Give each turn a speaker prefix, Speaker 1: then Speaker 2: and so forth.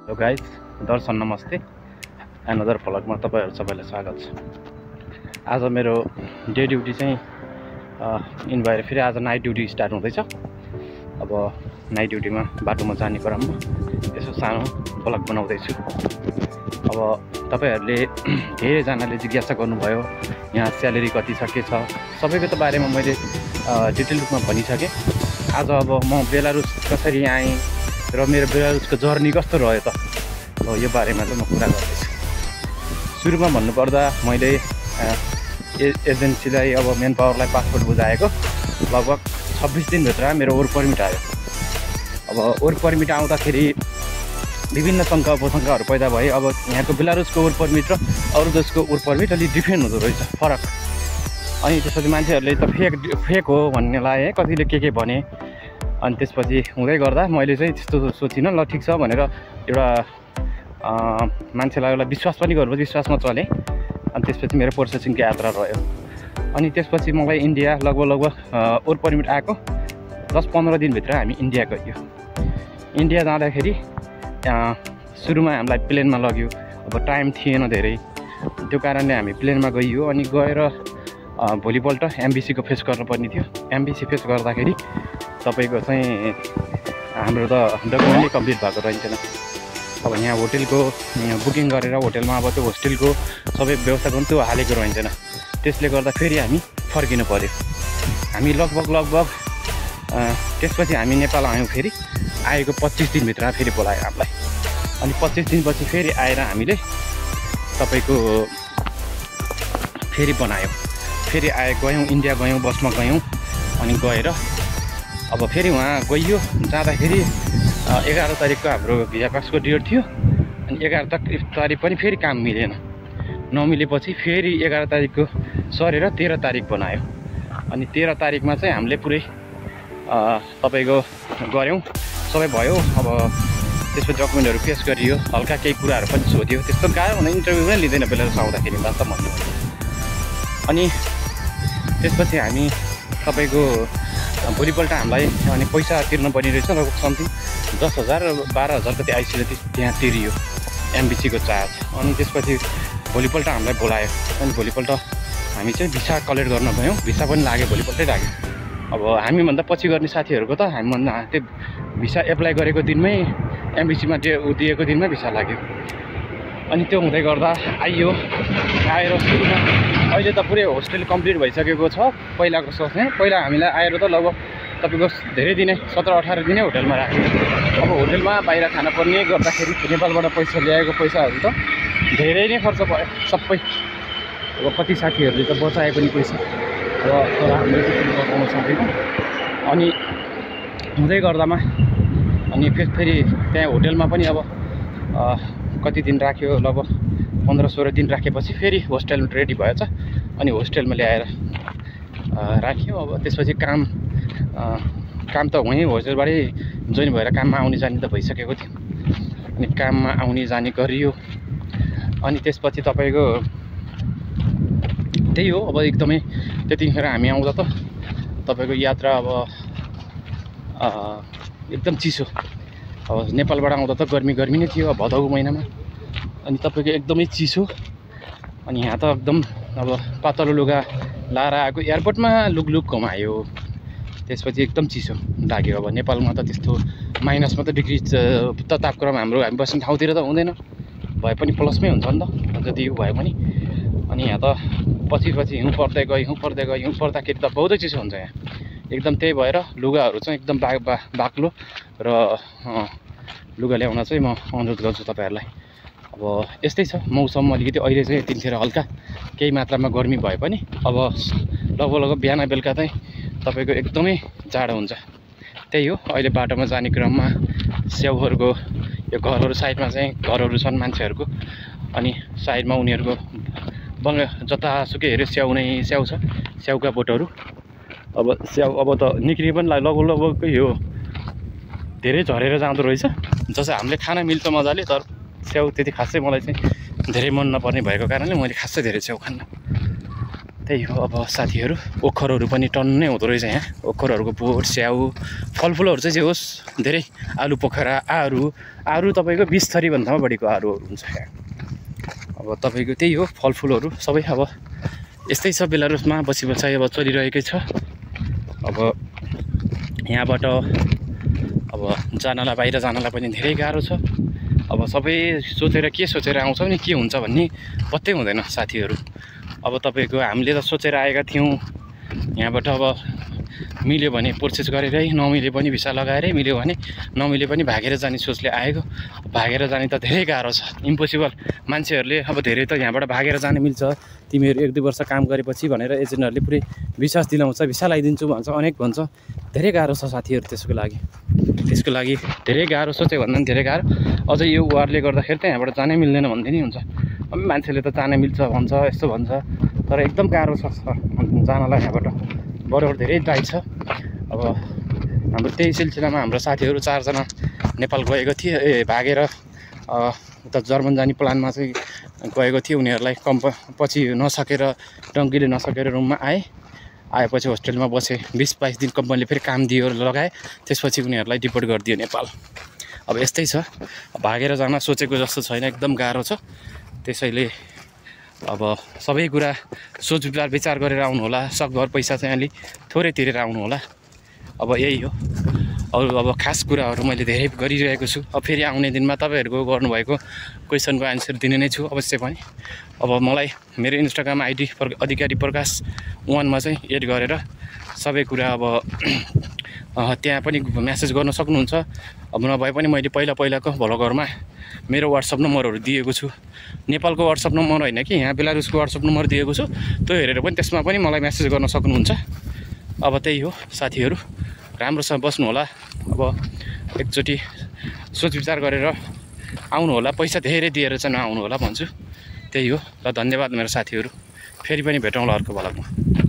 Speaker 1: Hello guys, दर्शन नमस्ते। Another भ्लगमा तपाईँहरू सबैलाई स्वागत छ। आज मेरो डे ड्युटी चाहिँ इन भएर फेरि आज नाइट ड्युटी स्टार्ट हुँदैछ। अब नाइट ड्युटीमा बाटोमा जाने क्रममा यसो सानो भ्लग बनाउँदैछु। अब तपाईँहरूले धेरैजनाले जिज्ञासा गर्नुभयो यहाँ स्यालेरी कति छ के छ, सबैको त बारेमा मैले डिटेल रूपमा भनिसकेँ। आज अब म बेलारुस कसरी आएँ र मेरो बेलारुसको जर्नी कस्तो रह्यो त यो बारेमा चाहिँ म कुरा गर्दैछु। सुरुमा भन्नुपर्दा मैले एजेन्सीलाई अब मेन पावरलाई पासपोर्ट बुझाएको लगभग 26 दिनभित्र मेरो वर्क पर्मिट आयो। अब वर्क पर्मिट आउँदाखेरि विभिन्न शङ्का उपशङ्काहरू पैदा भए। अब यहाँको बेलारुसको वर्क पर्मिट र अरू देशको वर्क पर्मिट अलिक डिफ्रेन्ट हुँदो रहेछ, फरक। अनि त्यसपछि मान्छेहरूले त फेक हो भन्ने लाग्यो, कतिले के भने। अनि त्यसपछि हुँदै गर्दा मैले चाहिँ त्यस्तो सोचिनँ, ल ठिक छ भनेर एउटा मान्छेलाई एउटा विश्वास पनि गर्नु, विश्वासमा चलेँ। अनि त्यसपछि मेरो प्रोसेसिङको यात्रा रह्यो। अनि त्यसपछि मलाई इन्डिया लगभग वर्क पर्मिट आएको 10-15 दिनभित्र हामी इन्डिया गयो। इन्डिया जाँदाखेरि सुरुमा हामीलाई प्लेनमा लग्यो। अब टाइम थिएन धेरै, त्यो कारणले हामी प्लेनमा गइयो। अनि गएर भोलिपल्ट एमबिसीको फेस गर्नुपर्ने थियो। एमबिसी फेस गर्दाखेरि तपाईँको चाहिँ हाम्रो त डकुमेन्टै कम्प्लिट भएको रहन्थेन। अब यहाँ होटेलको बुकिङ गरेर होटेलमा अब त्यो होस्टेलको सबै व्यवस्था गर्नु त्यो हालेको रहन्थेन। त्यसले गर्दा फेरि हामी फर्किनु पऱ्यो। हामी लगभग त्यसपछि हामी नेपाल आयौँ। फेरि आएको 25 दिनभित्र फेरि बोलायो हामीलाई। अनि 25 दिनपछि फेरि आएर हामीले तपाईँको फेरि बनायो। फेरि गयौँ इन्डिया गयौँ, बसमा गयौँ। अनि गएर अब फेरि उहाँ गइयो। जाँदाखेरि 11 तारिकको हाम्रो भिजा पासको डेट थियो। अनि 11 तारिक पनि फेरि काम मिलेन। नमिलेपछि फेरि 11 तारिकको सरेर 13 तारिक बनायो। अनि 13 तारिकमा चाहिँ हामीले पुरै तपाईँको गऱ्यौँ, सबै भयो। अब त्यसपछि डकुमेन्टहरू पेस गरियो, हल्का केही कुराहरू पनि सोध्यो। त्यस्तो गाह्रो हुँदैन, इन्टरभ्यू पनि लिँदैन बेलारुस आउँदाखेरि वास्तव भन्नु। अनि त्यसपछि हामी तपाईँको भोलिपल्ट हामीलाई अनि पैसा तिर्नुपर्ने रहेछ, लगभग समथिङ 10,000 12,000 कति आइसक्यो जति त्यहाँ तिरियो एमबिसीको चार्ज। अनि त्यसपछि भोलिपल्ट हामीलाई बोलायो। अनि भोलिपल्ट हामी चाहिँ भिसा कलेक्ट गर्न गयौँ। भिसा पनि लाग्यो, भोलिपल्टै लाग्यो। अब हामीभन्दा पछि गर्ने साथीहरूको त हामीभन्दा त्यो भिसा एप्लाई गरेको दिनमै एमबिसीमा दिएको दिनमै भिसा लाग्यो। अनि त्यो हुँदै गर्दा आएर सुरुमा अहिले त पुरै होस्टेल कम्प्लिट भइसकेको छ। पहिलाको सोच्ने पहिला हामीलाई आएर त लगभग तपाईँको धेरै दिनै 17-18 दिनै होटेलमा राख्यो। अब होटेलमा बाहिर खाना पर्ने गर्दाखेरि नेपालबाट पैसा ल्याएको पैसाहरू त धेरै नै खर्च भयो सबै। अब कति साथीहरूले त बचाए पनि पैसा, र तर हामीले त्यसरी बचाउन सक्दैनौँ। अनि हुँदै गर्दामा अनि फेरि त्यहाँ होटेलमा पनि अब कति दिन राख्यो, लगभग 15-16 दिन राखेपछि फेरि होस्टेल रेडी भएछ। अनि होस्टेलमा ल्याएर राख्यो। अब त्यसपछि काम त वहीँ होस्टेलबाटै जोइन भएर काममा आउने जाने त भइसकेको थियो। अनि काममा आउने जाने गरियो। अनि त्यसपछि तपाईँको त्यही हो। अब एकदमै त्यतिखेर हामी आउँदा त तपाईँको यात्रा अब एकदम चिसो। अब नेपालबाट आउँदा त गर्मी नै थियो भदौ महिनामा। अनि तपाईँको एकदमै चिसो। अनि यहाँ त एकदम अब पातलो लुगा लाएर आएको। एयरपोर्टमा लुक घुमायो। त्यसपछि एकदम चिसो लाग्यो। अब नेपालमा त त्यस्तो माइनसमा त डिग्री त तापक्रम हामी बस्ने ठाउँतिर त हुँदैन, भए पनि प्लसमै हुन्छ नि त जति यो भए पनि। अनि यहाँ त पछि हिउँ पर्दै पर्दाखेरि त बहुतै चिसो हुन्छ यहाँ एकदम। त्यही भएर लुगाहरू चाहिँ एकदम बाक्लो र लुगा ल्याउन चाहिँ म अनुरोध गर्छु तपाईँहरूलाई। अब यस्तै छ मौसम। अलिकति अहिले चाहिँ यतिखेर हल्का केही मात्रामा गर्मी भए पनि अब लगभग बिहान बेलुका चाहिँ तपाईँको एकदमै जाडो हुन्छ। त्यही हो। अहिले बाटोमा जाने क्रममा स्याउहरूको यो घरहरू साइडमा चाहिँ घरहरू छन् मान्छेहरूको। अनि साइडमा उनीहरूको जतासुकै हेऱ्यो स्याउ छ, स्याउका बोटहरू। अब स्याउ अब त निक्रिए पनि लगभग यो धेरै झरेर जाँदो रहेछ। जस्तो हामीले खाना मिल्छ मजाले, तर स्याउ त्यति खासै मलाई चाहिँ धेरै मन नपर्ने भएको कारणले मैले खासै धेरै स्याउ खान्न। त्यही हो। अब साथीहरू ओखरहरू पनि टन्नै हुँदो रहेछ यहाँ। ओखरहरूको बोट स्याउ फलफुलहरू चाहिँ जे होस् धेरै आलु पोखरा आरू तपाईँको 20 थरी भन्दामा बढीको आरूहरू हुन्छ यहाँ। अब तपाईँको त्यही हो फलफुलहरू सबै। अब यस्तै छ बेलारुसमा बसी बसाइ अब चलिरहेकै छ। अब यहाँबाट अब जानलाई बाहिर जानलाई पनि धेरै गाह्रो छ। अब सबै सोचेर के सोचेर आउँछौँ नि के हुन्छ भन्ने पत्तै हुँदैन साथीहरू। अब तपाईँको हामीले त सोचेर आएका थियौँ यहाँबाट अब मिल्यो भने प्रोसेस गरेरै, नमिले पनि भिसा लगाएरै, मिल्यो भने नमिले पनि भागेर जाने सोचले आएको। भागेर जाने त धेरै गाह्रो छ, इम्पोसिबल। मान्छेहरूले अब धेरै त यहाँबाट भागेर जाने मिल्छ, तिमीहरू 1-2 वर्ष काम गरेपछि भनेर एजेन्टहरूले पुरै विश्वास दिलाउँछ, भिसा लगाइदिन्छु भन्छ, अनेक भन्छ। धेरै गाह्रो छ साथीहरू त्यसको लागि धेरै गाह्रो, सोचेको भन्दा पनि धेरै गाह्रो। अझै यो वारले गर्दाखेरि त यहाँबाट जानै मिल्दैन भन्दै नि हुन्छ। अब मान्छेले त जान मिल्छ भन्छ, यस्तो भन्छ, तर एकदम गाह्रो छ जानलाई यहाँबाट। बराबर धेरै टाइट छ। अब हाम्रो त्यही सिलसिलामा हाम्रो साथीहरू 4 जना नेपाल गएको थिए, भागेर उता जर्मन जाने प्लानमा चाहिँ गएको थिए। उनीहरूलाई पछि नसकेर टङ्कीले नसकेर रुममा आएपछि होस्टेलमा बसे। 20-22 दिन कम्पनीले फेरि काम दियो, लगाए। त्यसपछि उनीहरूलाई डिपोर्ट गरिदियो नेपाल। अब यस्तै छ, भागेर जान सोचेको जस्तो छैन, एकदम गाह्रो छ। त्यसैले अब सबै कुरा सोच विचार गरेर आउनु होला। सकभर पैसा चाहिँ अलि थोरै तिरेर आउनु होला। अब यही हो। अरू अब खास कुराहरू मैले धेरै गरिरहेको छु। अब फेरि आउने दिनमा तपाईँहरूको गर्नुभएको क्वेसनको आन्सर दिने नै छु अवश्य पनि। अब मलाई मेरो इन्स्टाग्राम आइडी अधिकारी प्रकाश 1मा चाहिँ एड गरेर सबै कुरा अब त्यहाँ पनि म्यासेज गर्न सक्नुहुन्छ। अब नभए पनि मैले पहिलाको भ्लगरमा मेरो वाट्सएप नम्बरहरू दिएको छु। नेपालको वाट्सएप नम्बर होइन कि, यहाँ बेलारुसको वाट्सएप नम्बर दिएको छु। त्यो हेरेर पनि त्यसमा पनि मलाई म्यासेज गर्न सक्नुहुन्छ। अब त्यही हो साथीहरू, राम्रोसँग बस्नु होला। अब एकचोटि सोच विचार गरेर आउनु होला, पैसा धेरै दिएर चाहिँ नआउनु होला भन्छु। त्यही हो। र धन्यवाद मेरो साथीहरू, फेरि पनि भेटौँला अर्को भ्लगमा।